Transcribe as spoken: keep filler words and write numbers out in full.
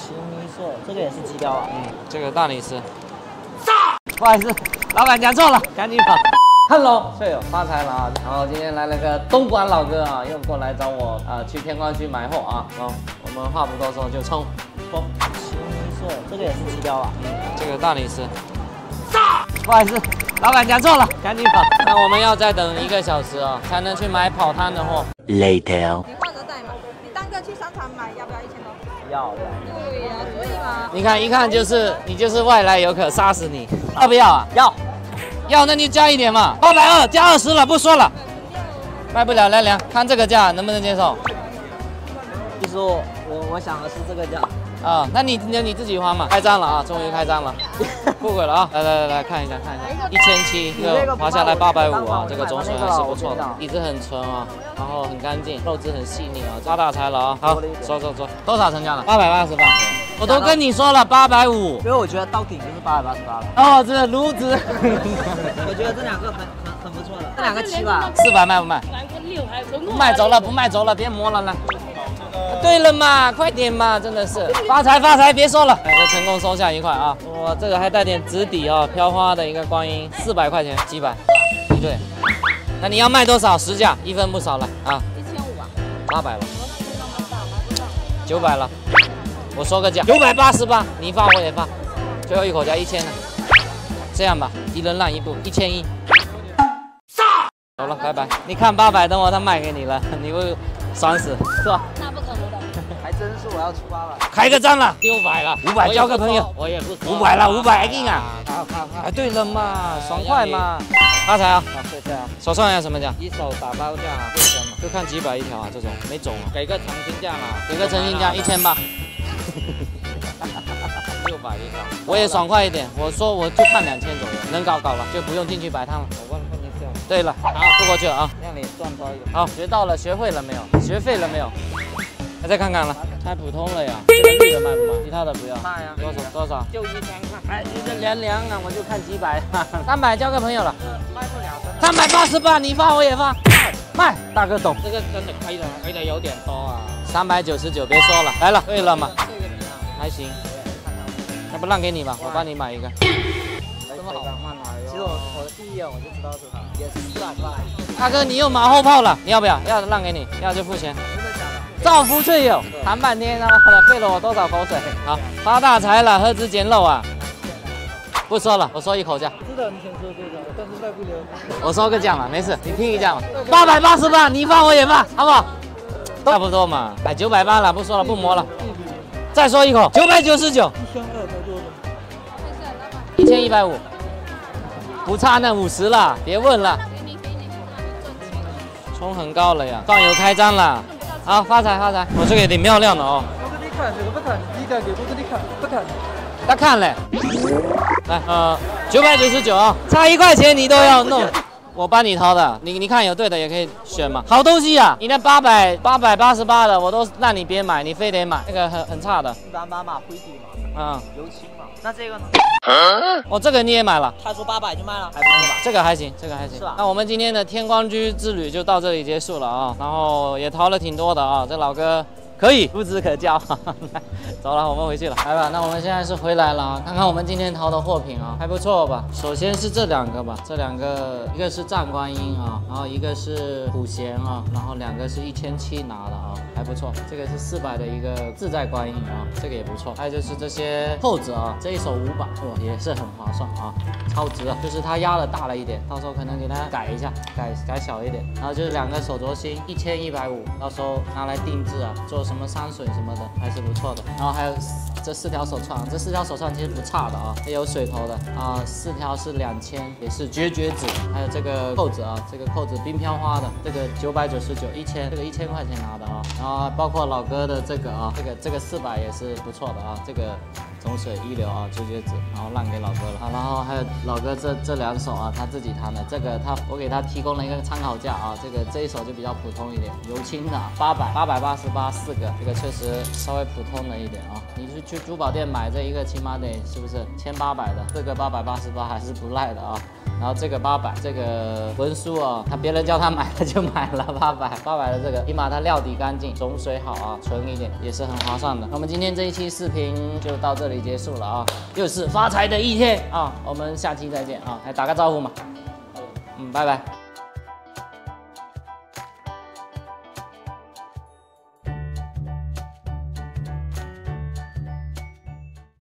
奇米色，这个也是鸡雕啊。 嗯，这个大理石。不好意思，老板讲错了，赶紧跑。Hello， 舍友发财了啊！然后今天来了个东莞老哥啊，又过来找我啊、呃，去天光区买货啊。然后我们话不多说，就冲冲。 奇米色，这个也是鸡雕啊。 嗯，这个大理石。不好意思，老板讲错了，赶紧跑。那我们要再等一个小时啊，才能去买跑摊的货。 Later。 你换着带嘛，你单个去商场买要不要一千多？ 要的。 对呀、啊，所以嘛。 你看一看就是你就是外来游客，杀死你。要不要啊？ 要。 要，那你加一点嘛，八百二加二十了，不说了。卖不了，来量，看这个价能不能接受？ 其实我我我想的是这个价。 啊，那你你你自己花嘛。开张了啊，终于开张了，不轨了啊！来来来来看一下看一下，一千七，这个划下来八百五啊，这个中水还是不错的，底子很纯啊，然后很干净，肉质很细腻啊，发大财了啊！好，说说说，多少成交了？八百八十八。我都跟你说了八百五， 因为我觉得到顶就是八百八十八了。 哦，这个炉子， 我觉得这两个很很很不错的，这两个七吧， 四百卖不卖？不卖走了，不卖走了，别磨了来。对了嘛，快点嘛，真的是发财发财，别说了，哎，就成功收下一块啊！哇，这个还带点紫底啊，飘花的一个观音，四百块钱，几百？一对。那你要卖多少？实价，一分不少了啊！ 一千五啊， 八百了，九百了。我说个价，九百八十八，你发我也发，最后一口价一千了。这样吧，一人让一步，一千一。走了，拜拜。你看八百，等我他卖给你了，你会爽死，是吧？ 那不可能的。 还真是我要出八百。 开个张了，六百了，五百交个朋友， 我也不五百了，五百硬啊！ 好好好。 哎，对了嘛，爽快嘛，发财啊！ 好，谢谢啊。 手上要什么价？ 一手打包价啊，不行嘛， 就看几百一条啊，这种没种啊， 给个诚心价嘛， 给个诚心价一千八。 六百一条， 我也爽快一点，我说我就看两千左右，能搞搞了，就不用进去摆摊了。 我问问一下， 对了，好，不过去了啊。 让你赚多一点。 好，学到了，学会了没有？学废了没有？再看看了，太普通了呀。这个绿的卖不卖？其他的不要。 卖啊， 多少多少？ 就一千块。 哎，你这凉凉啊，我就看几百，三百交个朋友了。 卖不了的。 三百八十八，你发我也发，卖，大哥懂。 这个真的亏的，亏的有点多啊。 三百九十九，别说了，来了。对了嘛， 这个你看， 还行。要不让给你吧，我帮你买一个。 这么好慢啊！ 其实我我的第一眼我就知道是它，也是四百八。 大哥，你又马后炮了，你要不要？要让给你，要就付钱。 真的假的？ 造福队友，谈半天他妈的费了我多少口水。好，发大财了，何止捡漏啊！不说了，我说一口价。 知道你想说这个，但是卖不了。 我说个价嘛，没事，你听一下嘛。八百八十八，你发我也发，好不好？差不多嘛，哎，九百八了，不说了，不磨了。再说一口，九百九十九。 一千二才多的。 一千一百五，不差那五十了，别问了。冲很高了呀，放油开张了。好，发财发财，我这个也挺漂亮的哦。 我给你看，这个不看，你看给我给你看，不看。 他看嘞，来，呃，九百九十九啊，差一块钱你都要弄。我帮你掏的，你你看有对的也可以选嘛。好东西啊，你那八百八百八十八的我都让你别买，你非得买那个很很差的。 一般般嘛，灰底嘛， 嗯， 油漆嘛。那这个呢？ 哦，这个你也买了？ 他说八百就卖了，还不错吧？ 这个还行，这个还行。 是吧？ 那我们今天的天光居之旅就到这里结束了啊，然后也淘了挺多的啊，这老哥可以，孺子可教。走了，我们回去了，来吧。那我们现在是回来了啊，看看我们今天淘的货品啊，还不错吧？首先是这两个吧，这两个一个是战观音啊，然后一个是普贤啊，然后两个是一千七拿的啊，还不错。这个是四百的一个自在观音啊，这个也不错。还有就是这些扣子啊，这一手五百，哇，也是很划算啊，超值啊。就是它压的大了一点，到时候可能给它改一下，改改小一点。然后就是两个手镯芯，一千一百五，到时候拿来定制啊，做什么山水什么的还是不错的。然后还有这四条手串，这四条手串其实不差的啊，也有水头的啊，四条是两千，也是绝绝子。还有这个扣子啊，这个扣子冰飘花的，这个九百九十九，一千，这个一千块钱拿的啊。然后包括老哥的这个啊，这个这个四百也是不错的啊，这个总水一流啊，绝绝子，然后让给老哥了啊。然后还有老哥这这两手啊，他自己弹的，这个他我给他提供了一个参考价啊，这个这一手就比较普通一点，油青的八百八百八十八四个，这个确实稍微普通了一点啊。你去去珠宝店买这一个起码得是不是千八百的，这个八百八十八还是不赖的啊。 然后这个八百，这个文书啊，他别人叫他买他就买了八百，八百的这个，起码它料底干净，种水好啊，纯一点也是很划算的。那我们今天这一期视频就到这里结束了啊，又是发财的一天啊，我们下期再见啊，来打个招呼嘛，嗯，拜拜。